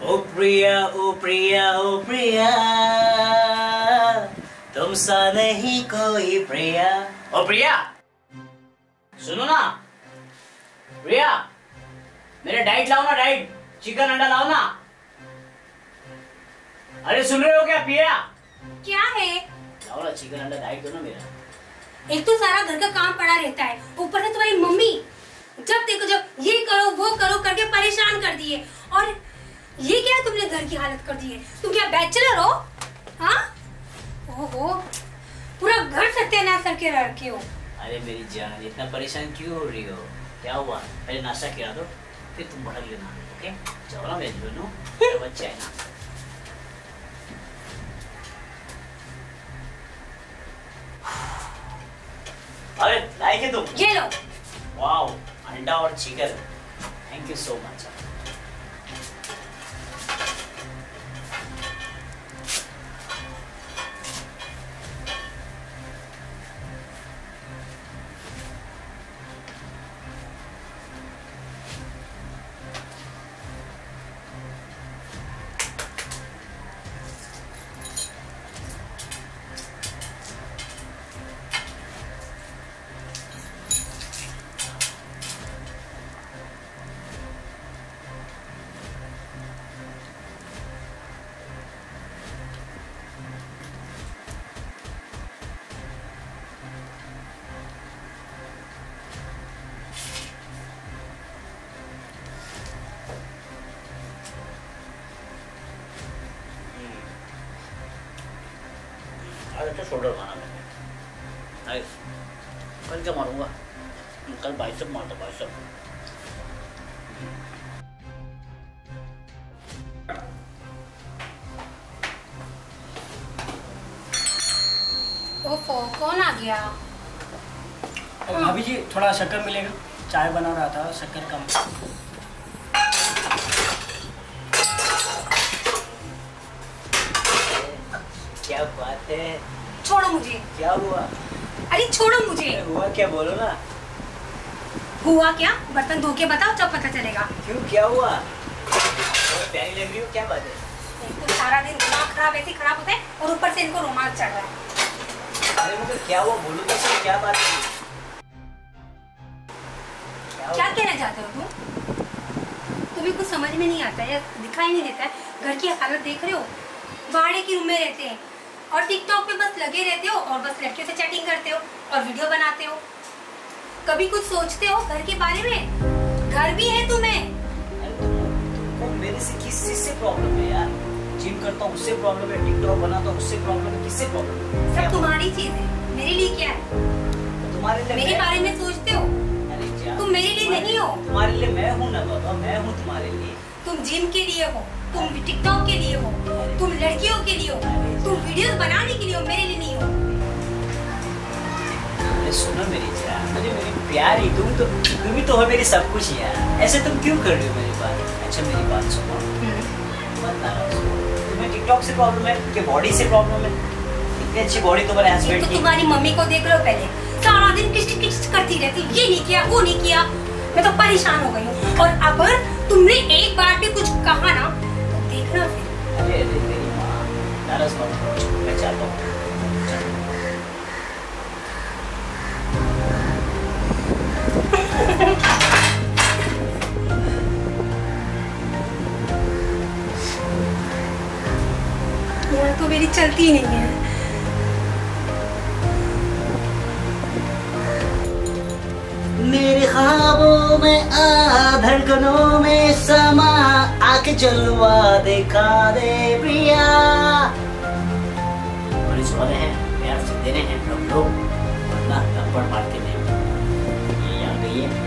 ओ प्रिया ओ प्रिया ओ प्रिया, तुम सा नहीं कोई प्रिया। ओ प्रिया सुनो ना, प्रिया मेरे डाइट लाओ ना, डाइट चिकन अंडा लाओ ना। अरे सुन रहे हो क्या प्रिया? क्या है? लाओ ना चिकन अंडा, डाइट दो ना मेरा। एक तो सारा घर का काम पड़ा रहता है, ऊपर से तुम्हारी मम्मी जब देखो जब ये करो वो करो करके परेशान कर दिए। और ये क्या है, तुमने घर की हालत कर दी है। तुम क्या बैचलर हो? हाँ, ओहो, पूरा घर सत्यानाश करके रखे हो। अरे मेरी जान, इतना परेशान क्यों हो रही हो? क्या हुआ? पहले नाश्ता खिला दो, फिर तुम भड़क लेना। ओके चलो ना, मेरे दोनों मेरा बच्चा है ना। अरे लाइक है तुम? ये लो। वाओ, अंडा और chicken, thank you so much. आज अच्छा शोल्डर मारा मैंने, कल क्या मारूंगा? कल बाइसेप मारता, बाइसेप। ओफो, कौन आ गया? भाभी जी थोड़ा शक्कर मिलेगा, चाय बना रहा था, शक्कर कम। क्या बात है? छोड़ो मुझे। क्या हुआ? अरे छोड़ो मुझे। हुआ क्या, बोलो ना। हुआ क्या? बर्तन धो के बताओ, जब पता चलेगा। क्यों, क्या हुआ? प्यारी लग रही हो, क्या बात है? एक तो सारा दिन दिमाग खराब ऐसे खराब होता है और ऊपर से इनको रोमांच चढ़ रहा है। अरे मुझे क्या हुआ, बोलो तो सही, क्या बात है? क्या कहना चाहते हो तुम? तुम्हें कुछ समझ में नहीं आता है, दिखाई नहीं देता है? घर की हालत देख रहे हो, भाड़े की रूम में रहते हैं और टिकटॉक पे बस लगे रहते हो और बस लड़कियों से चैटिंग करते हो और वीडियो बनाते हो। कभी कुछ सोचते हो घर के बारे में? घर भी है तुम्हें। अरे तुमको मेरे से किस चीज से प्रॉब्लम है यार? जिम करता हूँ उससे प्रॉब्लम है, टिकटॉक बनाता हूँ उससे प्रॉब्लम है, किससे प्रॉब्लम है? सब तुम्हारी चीज है, मेरे लिए क्या है? तुम्हारे लिए मेरे बारे में सोचते हो? अरे क्या, तुम मेरे लिए नहीं हो। तुम्हारे लिए मैं हूँ ना बाबा, मैं हूँ तुम्हारे लिए। तुम जिम के लिए हो, तुम टिकटॉक के लिए हो, तुम लड़कियों के लिए हो, तुम वीडियोस बनाने के लिए हो, मेरे लिए नहीं हो। अरे सुनो मेरी जान, मुझे मेरी प्यारी, तुम ही तो हो मेरी सब कुछ यार। ऐसे तुम क्यों कर रही हो मेरी बात? अच्छा मेरी बात सुनो, तुम्हें टिकटॉक से प्रॉब्लम है कि बॉडी से प्रॉब्लम है? इतनी अच्छी बॉडी तुम्हारे हस्बैंड की। तो तुम्हारी मम्मी को देख लो, पहले सारा दिन किच किच करती रहती, ये नहीं किया वो नहीं किया, मैं तो परेशान हो गई हूँ। और अगर तुमने एक बार भी कुछ कहा ना तो देखना फिर। अरे अरे मेरी माँ, नाराज मत हो, मैं चाहता हूँ। यहाँ तो मेरी चलती नहीं है। मेरे ख्वाबों में आ, धड़कनों में समा, आके जलवा दिखा दे प्रिया। पुलिस वाले हैं, प्यार से देने हैं हम लोग, वरना थप्पड़ मार के नहीं। ये आ गई है,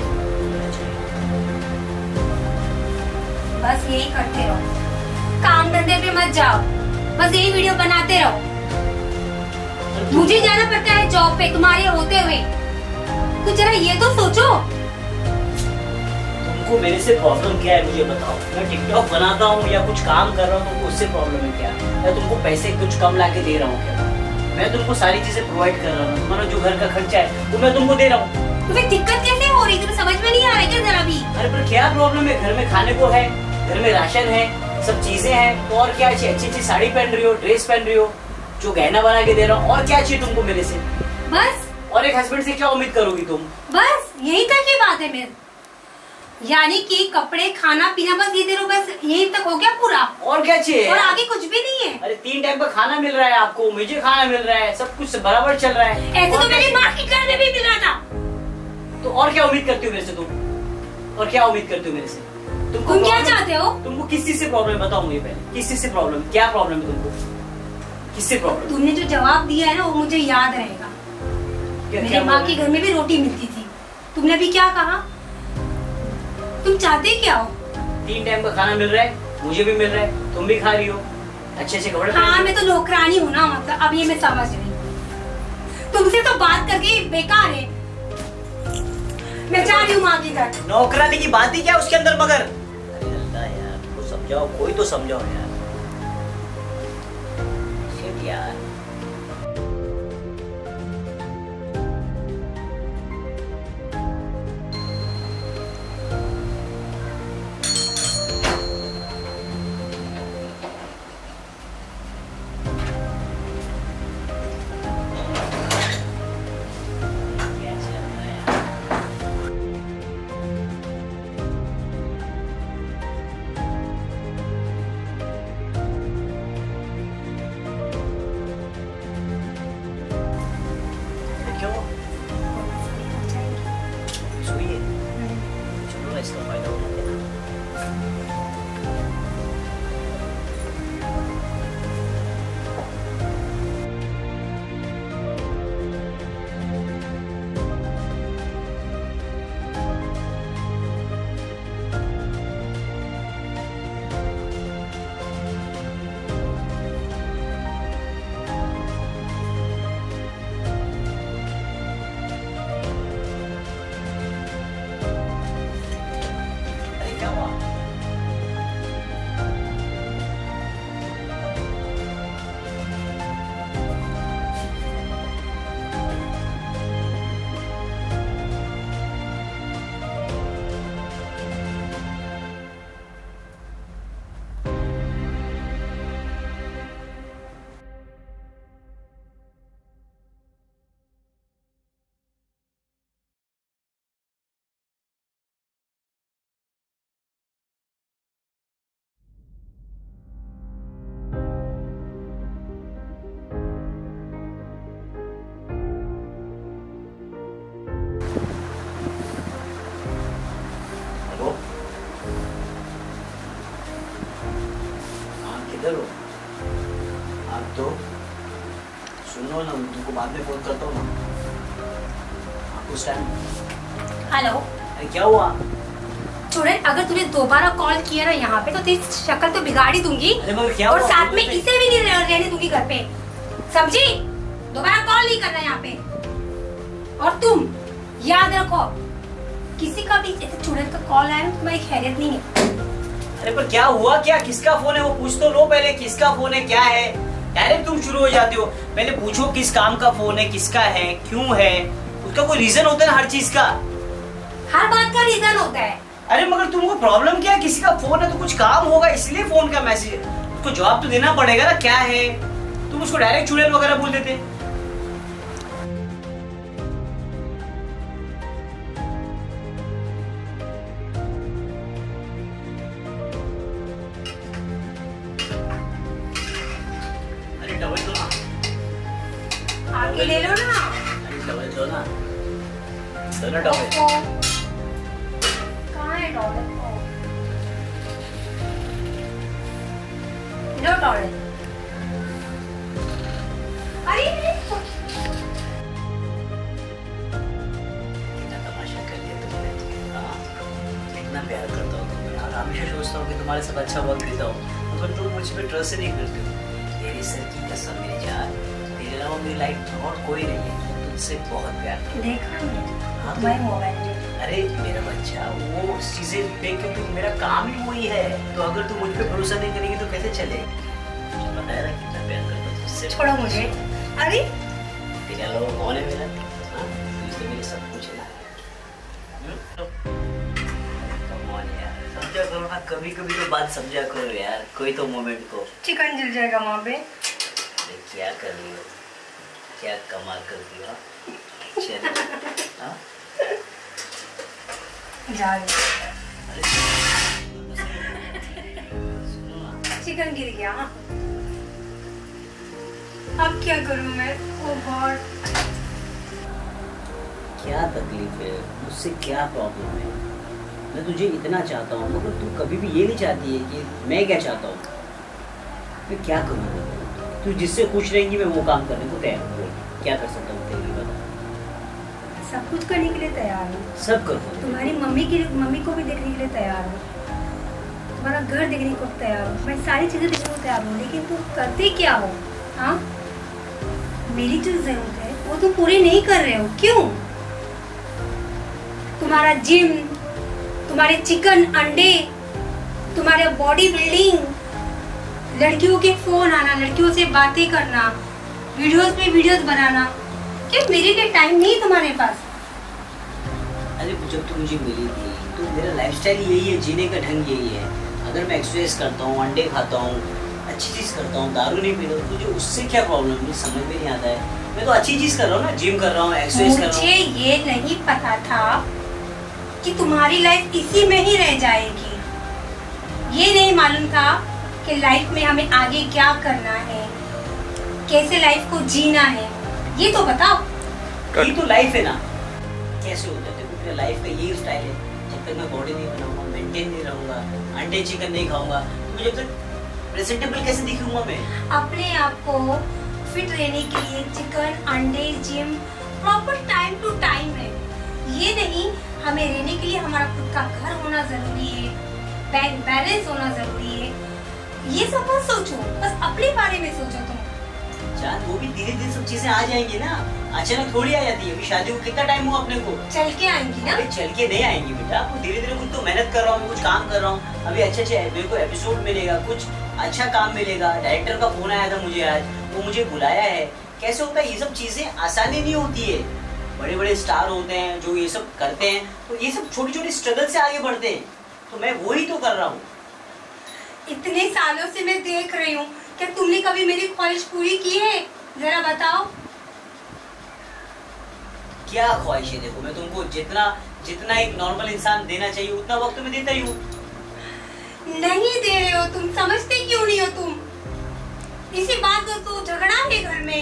बस यही करते रहो, काम धंधे पे मत जाओ, बस यही वीडियो बनाते रहो। मुझे जाना पड़ता है जॉब पे तुम्हारे होते हुए, तो जरा ये तो सोचो। तुमको मेरे से प्रॉब्लम क्या है मुझे बताओ? मैं टिकटॉक बनाता हूँ या कुछ काम कर रहा हूँ, तुमको उससे प्रॉब्लम है क्या? या तुमको पैसे कुछ कम ला के दे रहा हूँ क्या? मैं तुमको सारी चीजें प्रोवाइड कर रहा हूँ, तुम्हारा जो घर का खर्चा है वो मैं तुमको दे रहा हूँ। तुम्हें दिक्कत कैसे हो रही? तुम्हें समझ में नहीं आ रहा है क्या जरा भी? अरे पर क्या प्रॉब्लम है? घर में खाने को है, घर में राशन है, सब चीजें हैं, तो और क्या चाहिए? अच्छी अच्छी साड़ी पहन रही हो, ड्रेस पहन रही हो, जो गहना बना के दे रहा हूँ, और क्या चाहिए तुमको मेरे से? बस। और एक हस्बैंड से क्या उम्मीद करोगी तुम? बस यही तक की बात है मेरे, यानी कि कपड़े, खाना पीना, बस ये दे रहे हो, बस यही तक हो गया पूरा? और क्या चाहिए? और आगे कुछ भी नहीं है? अरे 3 टाइम का खाना मिल रहा है आपको, मुझे खाना मिल रहा है, सब कुछ बराबर चल रहा है। ऐसे तो मेरी माँ के घर में भी मिल रहा था। तो और क्या उम्मीद करती हो मेरे से तुम? और क्या उम्मीद करती हो मेरे से? तुम क्या चाहते हो? तुमको किस चीज से प्रॉब्लम बताओ मुझे पहले, किस चीज से प्रॉब्लम, क्या प्रॉब्लम है तुमको? किससे प्रॉब्लम? तुमने जो जवाब दिया है ना, वो मुझे याद रहेगा। मेरे माँ के घर में भी रोटी मिलती थी, तुमने अभी क्या कहा? तुम चाहते क्या हो? 3 टाइम का खाना मिल रहा है, मुझे भी मिल रहा है, तुम भी खा रही हो, अच्छे से कपड़े। हाँ, मैं तो नौकरानी हूँ ना, मतलब अब ये मैं समझ रही। तुमसे तो बात करके बेकार है, मैं जा रही हूँ माँ के घर। नौकरानी की बात ही क्या उसके अंदर मगर? अरे अल्लाह यार, तो समझाओ, कोई तो समझाओ यार। शिट यार। क्यों? सोइए, चलो ना, इसका फायदा उठाते हैं। अरे क्या हुआ? हेलो, हाँ किधर हो आप? तो सुनो ना, तुमको बाद में फोन करता हूँ ना, हाँ, उस टाइम। हेलो। अरे क्या हुआ? छोड़े, अगर तूने दोबारा कॉल किया ना यहाँ पे, तो तेरी शक्ल तो बिगाड़ ही दूंगी। अरे मगर क्या और हुआ? साथ में इसे भी नहीं रहने दूंगी घर पे, समझी? दोबारा कॉल नहीं करना यहाँ पे। और तुम याद रखो, किसी का भी ऐसे चुड़ैल का कॉल आया ना, तुम्हारी खैरियत नहीं है। अरे पर क्या हुआ? क्या, किसका फोन है वो पूछ तो लो पहले, किसका फोन है, क्या है? डायरेक्ट तुम शुरू हो जाते हो। पहले पूछो किस काम का फोन है, किसका है, क्यों है, उसका कोई रीजन होता है ना हर चीज का। हर बात का रीजन होता है। अरे मगर तुमको प्रॉब्लम क्या है? किसी का फोन है तो कुछ काम होगा, इसलिए फोन का मैसेज, उसको जवाब तो देना पड़ेगा ना, क्या है? तुम उसको डायरेक्ट चुड़ैल वगैरह बोल देते। अरे डबल दो ना, आके ले लो ना। अरे डबल दो ना, दोनों डबल। कहाँ है टॉवल? लो टॉवल। अरे कितना तमाशा कर लिया तुमने। हाँ, कितना प्यार करता हूँ तुम्हें यार, हमेशा सोचता हूँ कि तुम्हारे साथ अच्छा वक्त बीता हो, मगर तुम मुझ पे ट्रस्ट नहीं करते हो। तेरी सर की कसम मेरी जान, तेरे अलावा मेरी लाइफ में और कोई नहीं है, तुझसे बहुत प्यार करता हूँ। देखा मैंने हाँ, तुम्हारे मोबाइल में। अरे मेरा बच्चा, वो चीजें देख के तो मेरा काम ही वही है, तो अगर तू मुझ पे भरोसा नहीं करेगी तो कैसे चलेगी? मुझे पता है ना कितना प्यार करता हूँ तुझसे। छोड़ो मुझे। अरे तेरे अलावा कौन है मेरा? हाँ, तू इसलिए मेरे सब कुछ है। Come on यार। समझा करो ना, कभी कभी तो बात समझा करो यार, कोई तो मोमेंट को। चिकन जल जाएगा वहाँ पे। अरे क्या कर रही हो, क्या कमाल करती हो। चलो हाँ? जा रही हूँ। अरे सुनो ना, चिकन गिर गया। अब क्या करूँ मैं? Oh God. क्या तकलीफ है मुझसे, क्या प्रॉब्लम है? मैं तुझे इतना चाहता हूँ मगर तू कभी भी ये नहीं चाहती है कि मैं क्या चाहता हूँ। मैं क्या करूँ? तू जिससे खुश रहेंगी मैं वो काम करने को तैयार हूँ। क्या कर सकता हूँ तेरे लिए बता। सब कुछ करने के लिए तैयार हूँ। सब कर दूँ। तुम्हारी मम्मी को भी देखने के लिए तैयार हूँ। तुम्हारा घर देखने को तैयार हूँ। मैं सारी चीजें देखने को तैयार हूँ, लेकिन तुम करते क्या हो? हाँ, मेरी जो जरूरत है वो तुम पूरी नहीं कर रहे हो। क्यों? तुम्हारा जिम, तुम्हारे चिकन अंडे, तुम्हारा बॉडी बिल्डिंग, लड़कियों के फोन आना, लड़कियों से बातें करना, वीडियोस पे वीडियोस बनाना, क्या मेरे लिए टाइम नहीं तुम्हारे पास? अरे जब तू मुझे मिली थी तो मेरा लाइफस्टाइल यही है, जीने का ढंग यही है। अगर मैं एक्सरसाइज करता हूँ, अंडे खाता हूँ, अच्छी चीज़ करता हूँ, दारू नहीं पीता हूँ, तुझे उससे क्या प्रॉब्लम है? मुझे समझ में नहीं आता है। मैं तो अच्छी चीज़ कर रहा हूँ ना, जिम कर रहा हूँ, एक्सरसाइज कर रहा हूँ। मुझे ये नहीं पता था कि तुम्हारी लाइफ इसी में ही रह जाएगी। ये नहीं मालूम था कि लाइफ में हमें आगे क्या करना है, कैसे लाइफ को जीना है। ये तो बताओ। ये तो लाइफ है ना। कैसे होता है? देखो मेरा लाइफ का यही स्टाइल है। जब तक मैं बॉडी नहीं बनाऊंगा, मेंटेन नहीं रहूंगा, अंडे चिकन नहीं खाऊंगा, तो जब तक प्रेजेंटेबल कैसे दिखूंगा मैं? अपने आप को फिट रहने के लिए चिकन, अंडे, gym proper time to time है। ये नहीं हमें रहने के लिए हमारा खुद का घर होना जरूरी है, बैंक बैलेंस होना जरूरी है। ये सब मत सोचो, बस अपने बारे में सोचो तुम। चांद वो भी धीरे धीरे सब चीजें आ जाएंगी ना, अचानक थोड़ी आ जाती है। अभी शादी को कितना टाइम हुआ अपने को? चल के आएंगी ना। अरे चल के नहीं आएंगी बेटा, आपको धीरे धीरे कुछ तो मेहनत कर रहा हूँ, कुछ काम कर रहा हूँ। अभी अच्छे मेरे को एपिसोड मिलेगा, कुछ अच्छा काम मिलेगा। डायरेक्टर का फोन आया था मुझे आज, वो मुझे बुलाया है। कैसे होता है? ये सब चीजें आसानी नहीं होती है। बड़े बड़े स्टार होते हैं जो ये सब करते हैं, तो ये सब छोटी छोटी स्ट्रगल से आगे बढ़ते हैं। तो मैं वही तो कर रहा हूँ। इतने सालों से मैं देख रही हूँ, क्या तुमने कभी मेरी ख्वाहिश पूरी की है? जरा बताओ। क्या ख्वाहिश है? देखो मैं तुमको जितना एक नॉर्मल इंसान देना चाहिए उतना वक्त मैं देता ही हूँ। नहीं दे रहे हो तुम, समझते क्यों नहीं हो तुम? इसी बात को तो झगड़ा है घर में।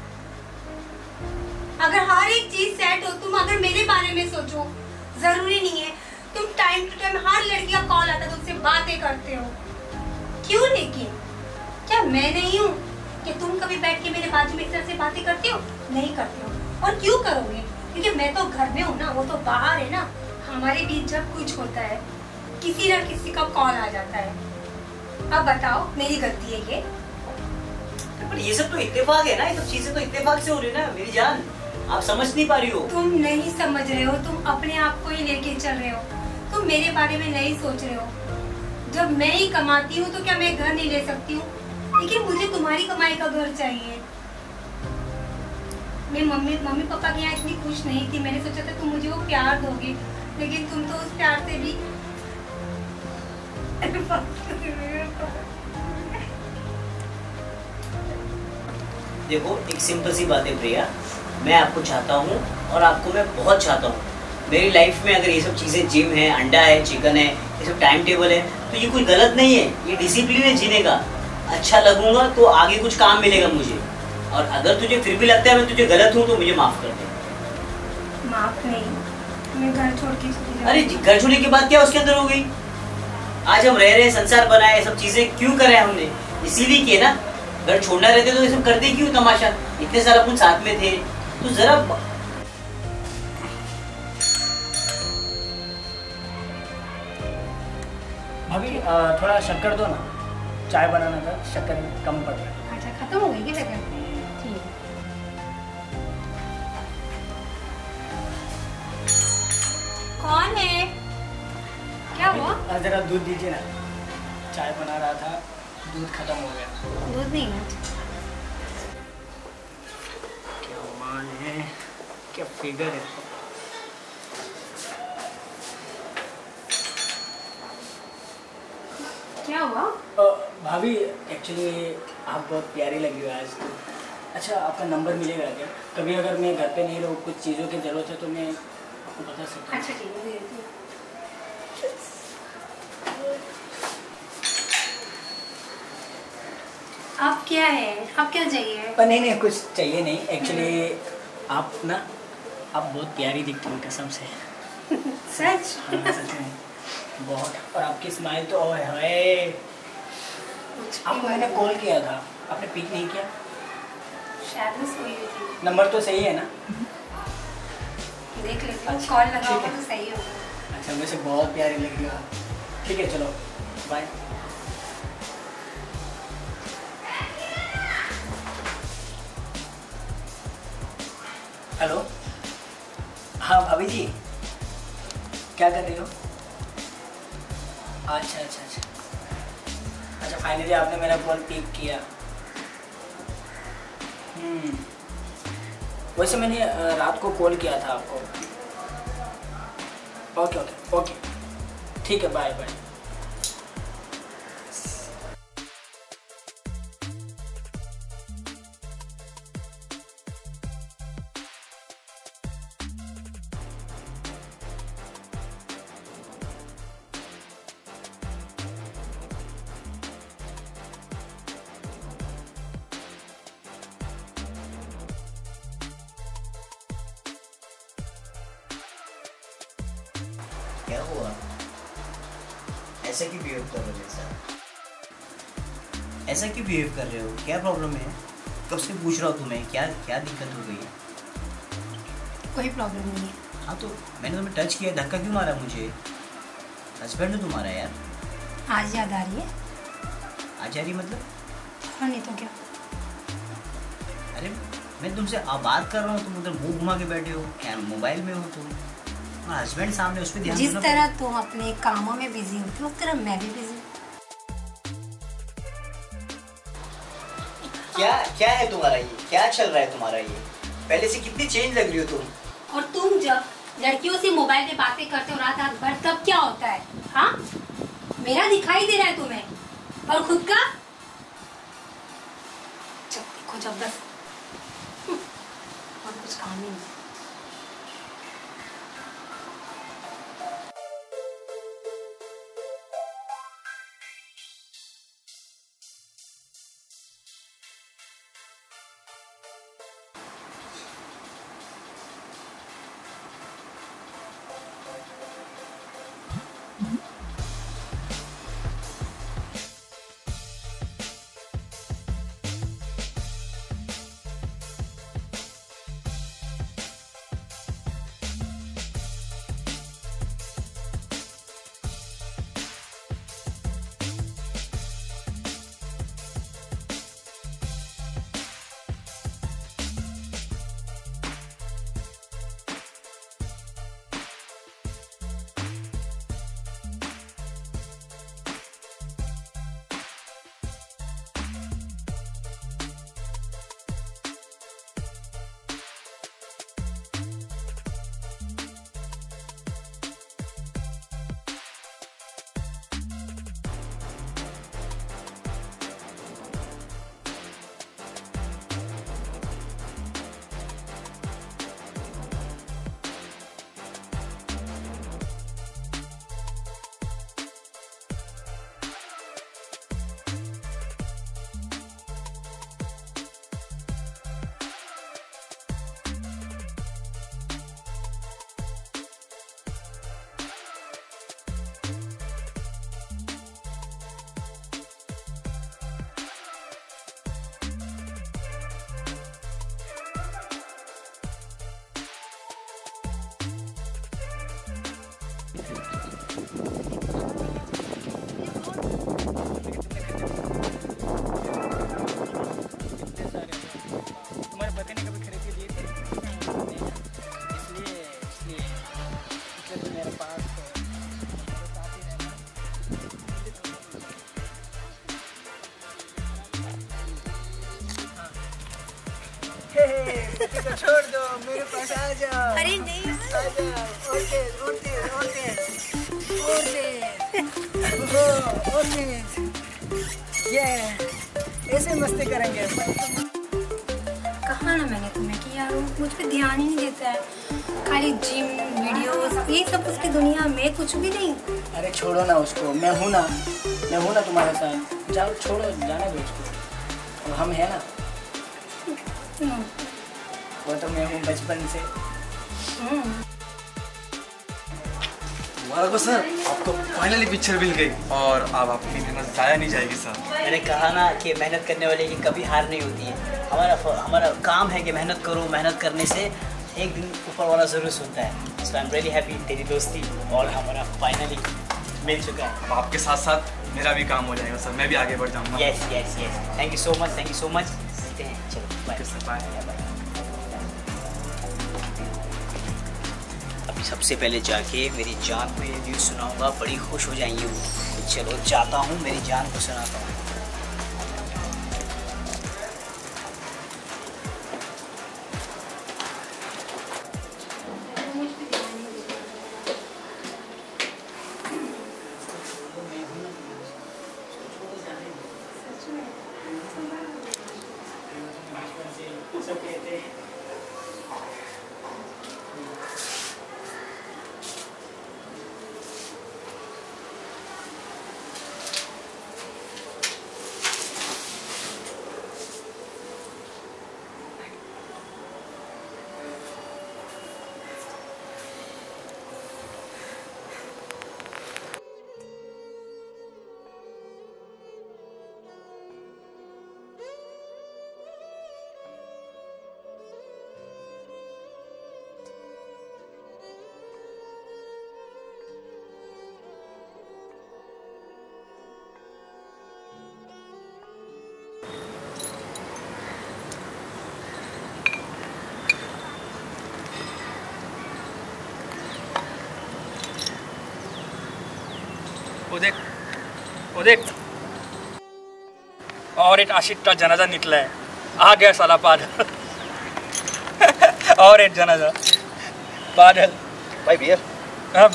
अगर हर एक चीज सेट हो, तुम अगर मेरे बारे में सोचो, जरूरी नहीं है तुम टाइम टू टाइम हर लड़की का कॉल आता है तुमसे बातें करते हो। क्यों? लेकिन क्या मैं नहीं हूँ कि तुम कभी बैठ के मेरे बाजू में इस तरह से बातें करते हो? नहीं करते हो। और क्यों करोगे? क्योंकि मैं तो घर में हूँ ना, वो तो बाहर है ना। हमारे बीच जब कुछ होता है, किसी ना किसी का कॉल आ जाता है। अब बताओ, मेरी गलती है ये? पर ये सब तो इत्तेफाक है ना, ये सब चीजें तो इत्तेफाक से हो रही है ना मेरी जान। आप समझ नहीं पा रही हो। तुम नहीं समझ रहे हो, तुम अपने आप को ही लेके चल रहे हो। तुम मेरे बारे में नहीं सोच रहे हो। जब मैं ही कमाती हूँ तो क्या मैं घर नहीं ले सकती हूँ? लेकिन मुझे तुम्हारी कमाई का घर चाहिए। मैं मम्मी पापा के यहाँ इतनी खुश नहीं थी। मैंने सोचा था तुम मुझे वो प्यार दोगे, लेकिन तुम तो उस प्यार से भी देखो एक सिंपल सी बात है प्रिया, मैं आपको चाहता हूँ और आपको मैं बहुत चाहता हूँ। मेरी लाइफ में अगर ये सब चीज़ें, जिम है, अंडा है, चिकन है, ये सब टाइम टेबल है, तो ये कुछ गलत नहीं है। ये डिसिप्लिन है जीने का। अच्छा लगूंगा तो आगे कुछ काम मिलेगा मुझे। और अगर तुझे फिर भी लगता है मैं तुझे गलत हूँ तो मुझे माफ कर दे। माफ नहीं, मैं घर छोड़ के चली जाऊंगी। अरे घर छोड़ने की बात क्या उसके अंदर हो गई? आज हम रह रहे, संसार बनाए, सब चीजें क्यों करे हमने? इसीलिए किए ना। घर छोड़ना रहते तो ये सब करते क्यों तमाशा? इतने साल अपन साथ में थे, तो जरा भाभी थोड़ा शक्कर दो ना, चाय बनाना था, शक्कर कम पड़ रहा है। अच्छा, खत्म हो गई क्या शक्कर? ठीक है। कौन है? क्या हुआ? जरा दूध दीजिए ना, चाय बना रहा था, दूध खत्म हो गया। दूध नहीं है। क्या मान है, क्या फिगर है। क्या हुआ? भाभी एक्चुअली आप बहुत प्यारी लगी हो आज तो। अच्छा, आपका नंबर मिलेगा क्या? कभी अगर मैं घर पे नहीं रहूँ, कुछ चीज़ों की ज़रूरत है तो मैं आपको बता सकता हूँ। अच्छा ठीक है, दे देती हूँ। आप क्या है? आप क्या चाहिए? नहीं कुछ चाहिए नहीं एक्चुअली। आप ना, आप बहुत प्यारी दिखती हो कसम से। सच? हाँ, सच में बहुत। और आपकी स्माइल तो ओए होए। आपको मैंने कॉल किया था, आपने पिक नहीं किया। शायद मैं सोई हुई थी। नंबर तो सही है ना? देख लेती हूँ, अच्छा, कॉल ठीक लगाऊंगा है। तो सही होगा। अच्छा, मुझे बहुत प्यारी लगी हो। ठीक है, चलो बाय। हेलो, हाँ भाभी जी, क्या कर रही हो? अच्छा फाइनली आपने मेरा कॉल पिक किया। वैसे मैंने रात को कॉल किया था आपको। ओके ठीक है, बाय बाय। क्या हुआ? ऐसा क्यों बिहेव कर रहे हो मेरे साथ? ऐसा क्यों बिहेव कर रहे हो? क्या प्रॉब्लम है? कब से पूछ रहा हूँ तुम्हें, क्या क्या दिक्कत हो गई है? कोई प्रॉब्लम नहीं है। हाँ तो मैंने तुम्हें टच किया, धक्का क्यों मारा मुझे? हस्बैंड है तुम्हारा यार। आज याद आ रही है? आचार्य मतलब? और नहीं तो क्या। अरे मैं तुमसे बात कर रहा हूँ, तुम उधर मुंह घुमा के बैठे हो, क्या मोबाइल में हो तुम? हस्बैंड सामने, उस पर ध्यान जिस देना तरह तुम अपने कामों में बिजी होती हो उस तरह मैं भी बिजी हूँ। क्या है तुम्हारा ये? क्या चल रहा है तुम्हारा ये? पहले से कितनी चेंज लग रही हो तुम। और तुम जब लड़कियों से मोबाइल पे बातें करते हो रात रात भर, तब क्या होता है? हाँ, मेरा दिखाई दे रहा है तुम्हें, और खुद का जब देखो जब बस और कुछ काम ही नहीं। छोड़ दो, मेरे पास आ जाओ। अरे नहीं, आ जाओ, और तेज, और तेज, और तेज, और तेज। ओके ये ऐसे मस्ती करेंगे। कहा ना मैंने तुम्हें कि यार वो मुझ पे ध्यान ही नहीं देता है, खाली जिम वीडियोस यही सब उसकी दुनिया में, कुछ भी नहीं। अरे छोड़ो ना उसको, मैं हूँ ना तुम्हारे साथ। जाओ छोड़ो, जाने दो उसको, और हम है ना। वो तो मैं हूँ बचपन से। मुबारक सर, आपको फाइनली पिक्चर मिल गई और अब अपनी मेहनत जाया नहीं जाएगी सर। मैंने कहा ना कि मेहनत करने वाले की कभी हार नहीं होती है। हमारा काम है कि मेहनत करो, मेहनत करने से एक दिन ऊपर वाला ज़रूर सुनता है। So I am really happy तेरी दोस्ती और हमारा फाइनली मिल चुका है। अब आपके साथ साथ मेरा भी काम हो जाएगा सर, मैं भी आगे बढ़ जाऊँगा। Yes yes yes, thank you so much. सीखते हैं, चलो बाय सर, बाय। अभी सबसे पहले जाके मेरी जान को ये न्यूज़ सुनाऊंगा, बड़ी खुश हो जाएंगी वो। तो चलो जाता हूँ, मेरी जान को सुनाता हूँ। वो देख और एक आशिक का जनाजा निकला है, आ गया साला पागल। और एक जनाजा पागल। भाई बियर। हाँ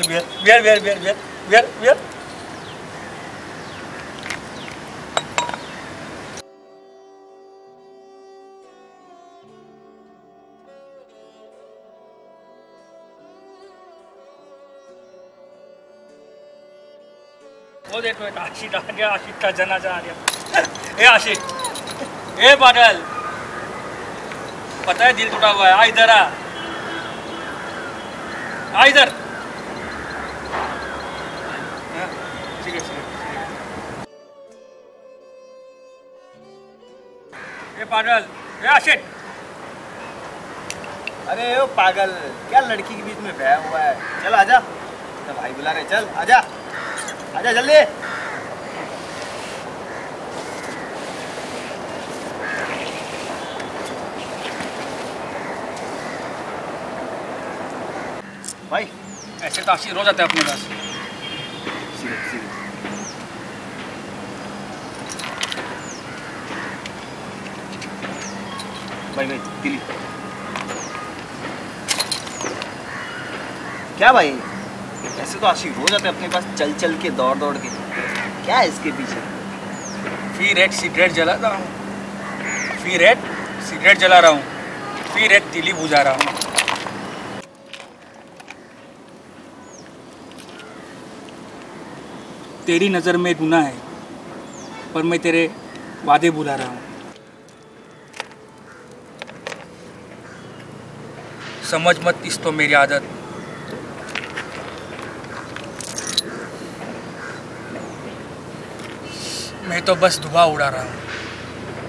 बियर। वो देखो एक आशिक आ गया, आशिक का जनाजा आ गया। ए आशिक, ए पागल, पता है दिल टूटा हुआ है, आ इधर आ इधर। ठीक है। ए पागल, ए आशिक। अरे ओ पागल, क्या लड़की के बीच में बह हुआ है? चल आजा, तो भाई बुला रहे, चल आजा जल्दी। भाई ऐसे तो आशिक रोज आता है अपने पास। सीधे। भाई दिल्ली क्या भाई, ऐसे तो आशिक हो जाते अपने पास, चल के दौड़ के। क्या है इसके पीछे? फिर एक सिगरेट जला रहा हूँ, फिर एक सिगरेट जला रहा हूँ, फिर एक तिली बुझा रहा हूँ। तेरी नज़र में गुनाह है, पर मैं तेरे वादे भुला रहा हूँ। समझ मत इस तो मेरी आदत, मैं तो बस धुआं उड़ा रहा हूँ।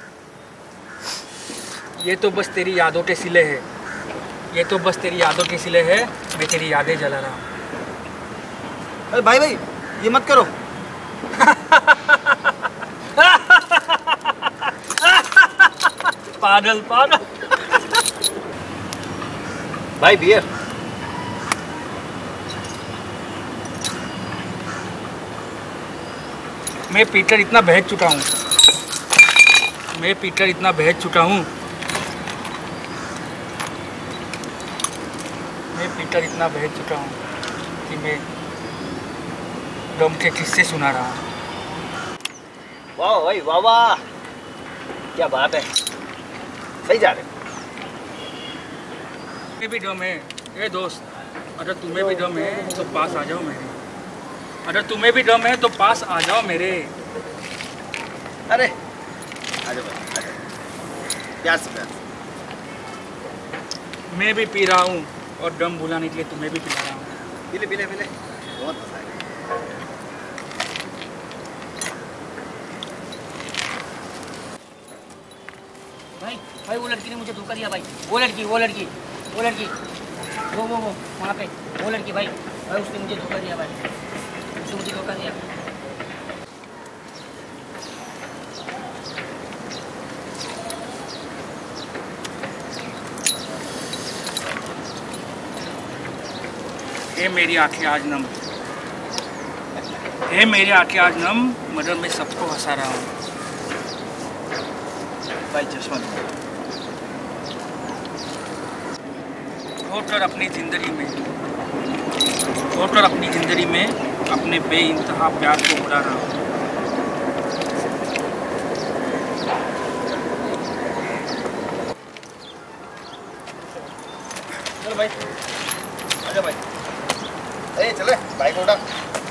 ये तो बस तेरी यादों के सिले है, ये तो बस तेरी यादों के सिले है, मैं तेरी यादें जला रहा हूँ। अरे भाई ये मत करो। पागल भाई बियर। मैं पीटर इतना बहक चुका हूँ, मैं पीटर इतना बहक चुका हूँ, मैं पीटर इतना बहक चुका हूँ कि डम के किस्से सुना रहा हूँ। वाह भाई वाह वाह, क्या बात है, सही जा रहे हो। तुम्हें भी दम है ये दोस्त, अगर तुम्हें भी दम है तो पास आ जाओ मेरे, अगर तुम्हें भी दम है तो पास आ जाओ मेरे। अरे आ जाओ भाई, आ जाओ, प्यार से प्यार से। मैं भी पी रहा हूँ और दम भुलाने के लिए तुम्हें भी पिला रहा हूँ। पीले पीले पीले, बहुत मजा आएगा। भाई वो लड़की ने मुझे धोखा दिया भाई। वो लड़की वो वहाँ पे वो लड़की भाई उसने मुझे धोखा दिया भाई, उसने मुझे धोखा दिया। हे मेरी आंखें आज नम, हे मेरी आंखें आज नम, मगर मैं सबको हंसा रहा हूँ। भाई चश्मा दो। होकर अपनी ज़िंदगी में अपने बेइंतहा प्यार को उड़ा रहा हूँ। चलो भाई, आजा भाई, ए चले बाइक उठा।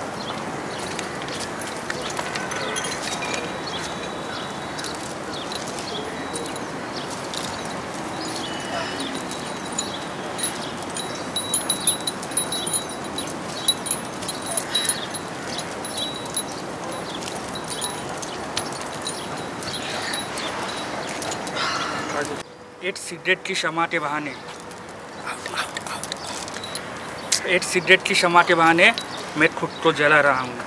एक सिगरेट की शमा के बहाने मैं खुद को जला रहा हूँ।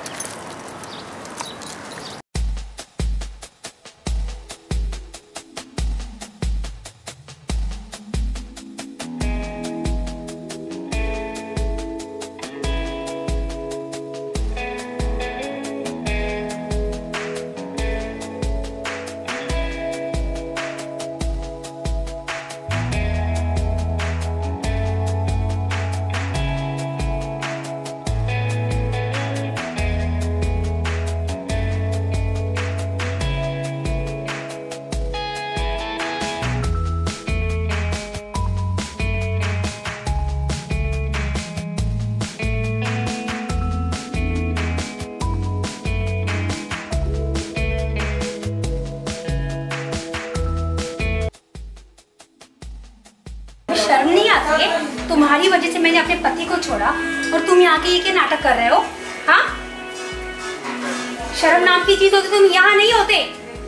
शर्म नहीं आती है? तुम्हारी वजह से मैंने अपने पति को छोड़ा और तुम यहाँ के ये क्या नाटक कर रहे हो? हाँ, शर्म नाम की चीज होती तुम यहाँ नहीं होते।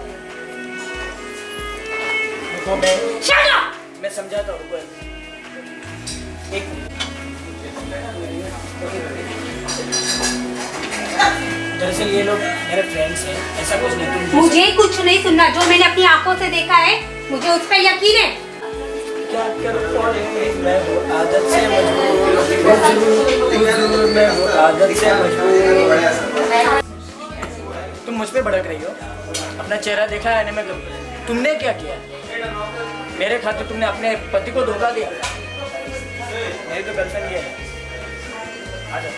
देखो मैं समझाता हूँ। एक दरअसल ये लोग मेरे फ्रेंड्स हैं, ऐसा कुछ नहीं। तुम मुझे कुछ नहीं सुनना, जो मैंने अपनी आंखों से देखा है मुझे उस पर यकीन है। क्या करूं मैं वो आदत से मजबूर। तुम मुझ पे भड़क रही हो, अपना चेहरा देखा है मैं कभी? तुमने क्या किया मेरे खातिर? तुमने अपने पति को धोखा दिया। मेरी तो गर्लफ्रेंड ये है। आजा।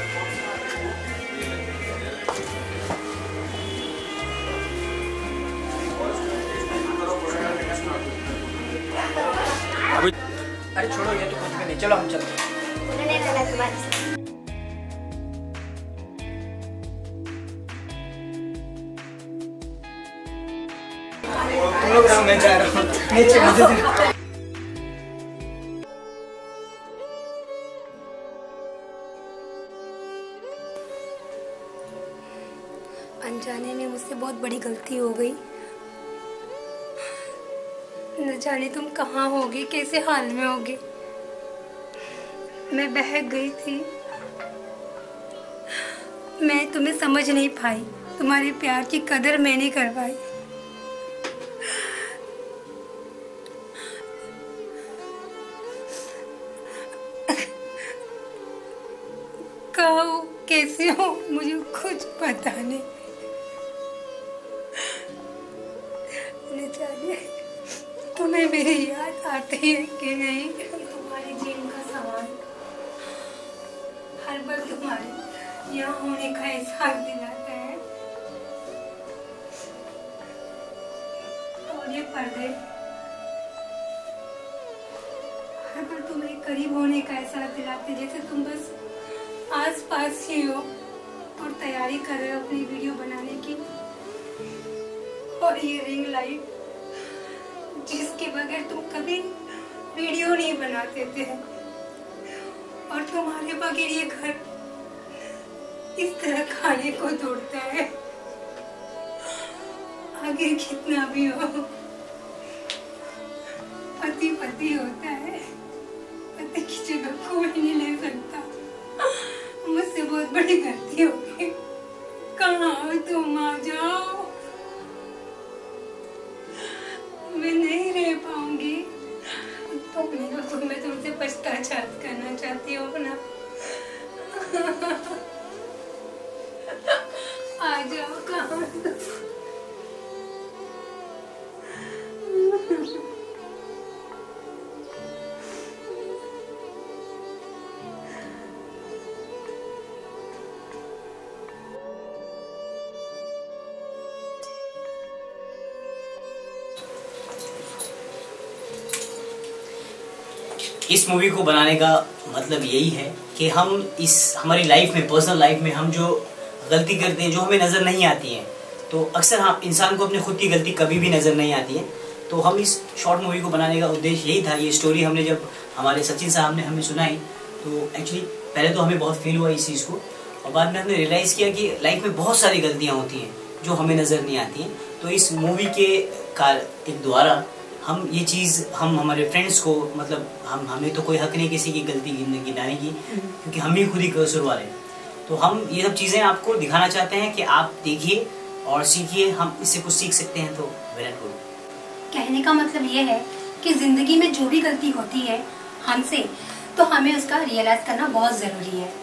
अभी अरे छोड़ो, ये तो कुछ भी नहीं, चलो हम चलते हैं। तुम लोग रहो, मैं जा रहा हूँ नीचे। अनजाने में मुझसे बहुत बड़ी गलती हो गई। न जाने तुम कहाँ होगी, कैसे हाल में होगी। मैं बहक गई थी, मैं तुम्हें समझ नहीं पाई, तुम्हारे प्यार की कदर मैं नहीं कर पाई। कहो कैसे हो, मुझे कुछ पता नहीं। न जाने तुम्हें मेरी याद आती है कि नहीं। तुम्हारे जेल का सामान हर बार तुम्हारे यहाँ होने का एहसास दिलाता है। और ये पर्दे हर बार तुम्हारे करीब होने का एहसास दिलाते, जैसे तुम बस आस पास ही हो और तैयारी कर रहे हो अपनी वीडियो बनाने की। और ये रिंग लाइट जिसके बगैर तुम कभी वीडियो नहीं बनाते थे, और तुम्हारे बगैर ये घर इस तरह खाने को तोड़ता है। आगे कितना भी हो, पति पति होता है, पति की जगह कोई नहीं ले सकता। मुझसे बहुत बड़ी गलती हो गई। कहाँ हो तुम? आ जाओ, मैं नहीं रह पाऊंगी। तो मैं तुमसे पश्चाताप करना चाहती हूँ ना। आ जाओ, कहाँ? इस मूवी को बनाने का मतलब यही है कि हम इस हमारी लाइफ में, पर्सनल लाइफ में हम जो गलती करते हैं, जो हमें नज़र नहीं आती हैं, तो अक्सर हम इंसान को अपने खुद की गलती कभी भी नज़र नहीं आती है। तो हम इस शॉर्ट मूवी को बनाने का उद्देश्य यही था। ये स्टोरी हमने जब हमारे सचिन साहब ने हमें सुनाई, तो एक्चुअली पहले तो हमें बहुत फील हुआ इस चीज़ को, और बाद में हमने रियलाइज़ किया कि लाइफ में बहुत सारी गलतियाँ होती हैं जो हमें नज़र नहीं आती हैं। तो इस मूवी के द्वारा हम ये चीज़, हम हमारे फ्रेंड्स को, मतलब हमें तो कोई हक नहीं किसी की गलती गिनाने की, क्योंकि हम ही खुद ही कसूरवार हैं। तो हम ये सब चीज़ें आपको दिखाना चाहते हैं कि आप देखिए और सीखिए, हम इससे कुछ सीख सकते हैं। तो वेरी गुड। कहने का मतलब ये है कि जिंदगी में जो भी गलती होती है हमसे, तो हमें उसका रियलाइज करना बहुत ज़रूरी है।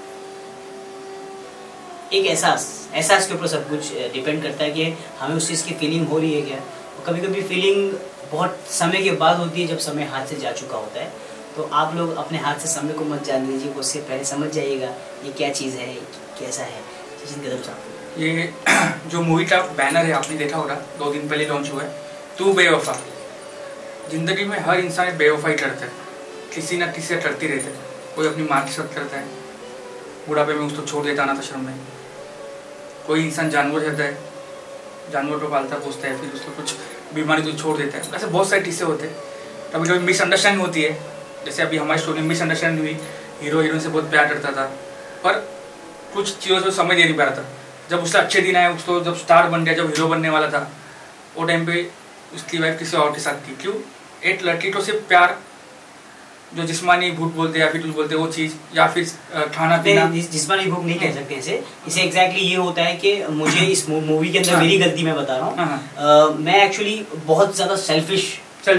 एक एहसास के ऊपर सब कुछ डिपेंड करता है कि हमें उस चीज़ की फीलिंग हो रही है क्या। कभी कभी फीलिंग बहुत समय के बाद होती है, जब समय हाथ से जा चुका होता है। तो आप लोग अपने हाथ से समय को मत जान लीजिए, उससे पहले समझ जाइएगा ये क्या चीज़ है, कैसा है। कदम साहब, ये जो मूवी का बैनर है आपने देखा होगा, 2 दिन पहले लॉन्च हुआ है, तू बेवफा। जिंदगी में हर इंसान बेवफाई करता है, किसी ना किसी से करती रहते हैं। कोई अपनी माँ के साथ करता है, बुढ़ापे में उसको छोड़ देता अनाथ आश्रम में। कोई इंसान जानवर रहता है, जानवर को पालता पोसता है, फिर उसको कुछ बीमारी तो छोड़ देता है। ऐसे बहुत सारे किस्से होते हैं। कभी कभी मिसअंडरस्टैंडिंग होती है, जैसे अभी हमारी स्टोरी में मिसअंडरस्टैंडिंग हुई, हीरो हीरोइन से बहुत प्यार करता था, पर कुछ चीज़ों से समझ नहीं पा रहा था। जब उससे अच्छे दिन आए, उसको जब स्टार बन गया, जब हीरो बनने वाला था, वो टाइम पे उसकी वाइफ किसी और के साथ थी। क्यों? एक लड़की को सिर्फ प्यार, जो जिस्मानी भूख बोलते हैं या फिर कुछ बोलते हैं वो चीज़, या फिर खाना पीना। जिस्मानी भूख नहीं कह सकते इसे एग्जैक्टली ये होता है कि मुझे इस मूवी के अंदर मेरी गलती मैं बता रहा हूँ। मैं एक्चुअली बहुत ज़्यादा सेल्फिश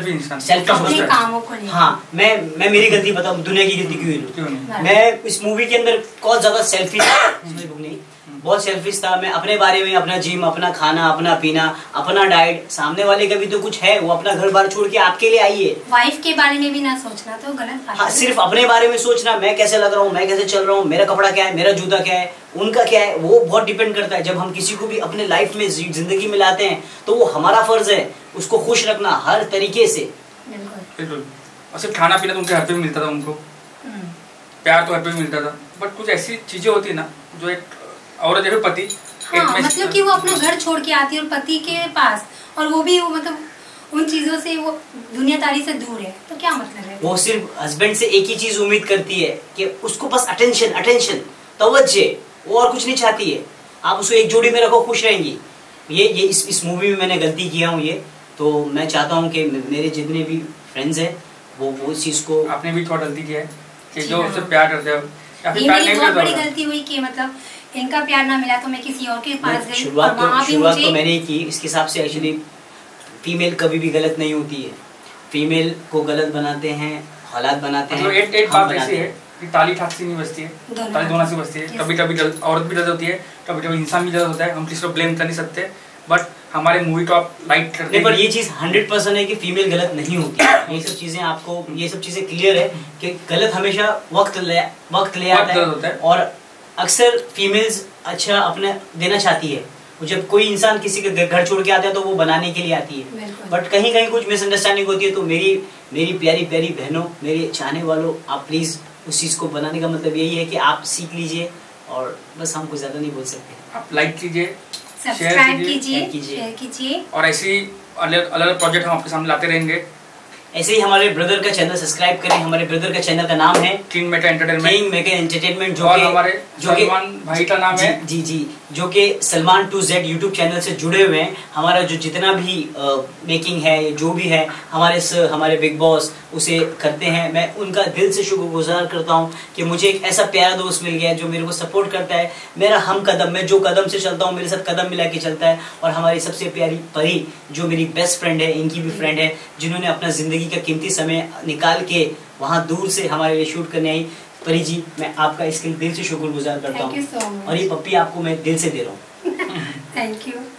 कामों को नहीं। हाँ, मैं मेरी गलती बताऊँ, दुनिया की गलती क्यों नहीं। मैं इस मूवी के अंदर बहुत ज़्यादा सेल्फिश बहुत सेल्फिश था। मैं अपने बारे में, अपना जिम, अपना खाना, अपना पीना, अपना डाइट, सामने वाले का भी तो कुछ है, वो अपना घर बार छोड़ के आपके लिए आई है। वाइफ के बारे में भी ना सोचना तो गलत बात है। हाँ, सिर्फ अपने बारे में सोचना, मैं कैसे लग रहा हूँ, मैं कैसे चल रहा हूँ, मेरा कपड़ा क्या है, मेरा जूता क्या है, उनका क्या है, वो बहुत डिपेंड करता है। जब हम किसी को भी अपने लाइफ में, जिंदगी में लाते हैं, तो वो हमारा फर्ज है उसको खुश रखना हर तरीके से। बिल्कुल। और सिर्फ खाना पीना तो उनके घर पे भी मिलता था, उनको प्यार तो घर पे भी मिलता था, बट कुछ ऐसी चीजें होती है ना जो एक औरत जैसे पति, हाँ, मतलब कि वो अपना घर छोड़ के आती है और पति के पास, और वो भी मतलब उन चीजों से, वो दुनियादारी से दूर है, तो क्या मतलब है? वो सिर्फ हस्बैंड से एक ही चीज उम्मीद करती है कि उसको बस अटेंशन तवज्जो, वो और कुछ नहीं चाहती है। आप उसको एक जोड़ी में रखो, खुश रहेंगी। ये इस मूवी में मैंने गलती किया हूँ ये, तो मैं चाहता हूँ कि मेरे जितने भी फ्रेंड्स हैं वो इस चीज को। आपने भी थोड़ा गलती किया है कि जो उससे प्यार करते हो या फिर ये प्यार मेरी नहीं बहुत करता बड़ी होगा। गलती हुई कि मतलब इनका प्यार ना मिला तो मैं किसी और के पास गई, शुरुआत और वहाँ भी मुझे तो मैंने ही की। इसके हिसाब से एक्चुअली फीमेल कभी भी गलत नहीं होती है। फीमेल को गलत बनाते हैं, हालात बनाते हैं। मतलब एक बात ऐसी है कि ताली ठाक से नहीं बजती है, ताली दोनों से बजती है। कभी कभी औरत भी गलत होती है, कभी कभी इंसान भी गलत होता है। हम किसी को ब्लेम कर नहीं सकते, बट हमारे मूवी को आप लाइक करते हैं। पर ये चीज 100% है कि फीमेल गलत नहीं होती है। ये सब चीजें आपको, ये सब चीजें क्लियर है कि गलत हमेशा वक्त ले आता है, और अक्सर फीमेल्स अच्छा अपने देना चाहती है, जब कोई इंसान किसी के घर छोड़ के आता है तो वो बनाने के लिए आती है, बट कहीं कहीं कुछ मिसअंडरस्टैंडिंग होती है। तो मेरी प्यारी प्यारी बहनों, मेरे चाहने वालों, आप प्लीज उस चीज को बनाने का मतलब यही है कि आप सीख लीजिए, और बस हम कुछ ज्यादा नहीं बोल सकते। आप लाइक कीजिए, सब्सक्राइब कीजिए, शेयर कीजिए, और ऐसे ही अलग अलग प्रोजेक्ट हम आपके सामने लाते रहेंगे। ऐसे ही हमारे ब्रदर का चैनल सब्सक्राइब करें। हमारे ब्रदर का चैनल का नाम है किंग मेगा एंटरटेनमेंट, जो और कि हमारे सलमान भाई का नाम है जी, जो कि सलमान 2Z यूट्यूब चैनल से जुड़े हुए हैं। हमारा जो जितना भी मेकिंग है, जो भी है, हमारे बिग बॉस उसे करते हैं। मैं उनका दिल से शुक्रगुजार करता हूँ कि मुझे एक ऐसा प्यारा दोस्त मिल गया है जो मेरे को सपोर्ट करता है, मेरा हम कदम, मैं जो कदम से चलता हूँ मेरे साथ कदम मिला के चलता है। और हमारी सबसे प्यारी परी जो मेरी बेस्ट फ्रेंड है, इनकी भी फ्रेंड है, जिन्होंने अपना जिंदगी का कीमती समय निकाल के वहाँ दूर से हमारे लिए शूट करने आई। परी जी, मैं आपका इसके दिल से शुक्रगुजार करता हूँ, और ये पप्पी आपको मैं दिल से दे रहा हूँ। Thank you.